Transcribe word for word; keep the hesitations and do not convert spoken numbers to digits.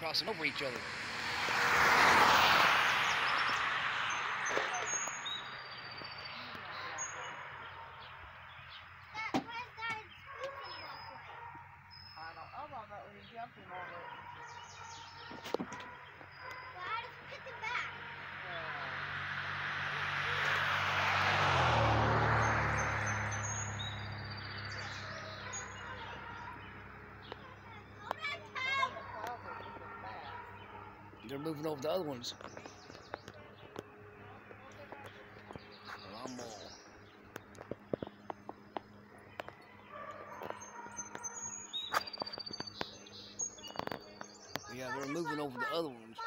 crossing over each other. They're moving over the other ones. A lot more. Yeah, they're moving over the other ones.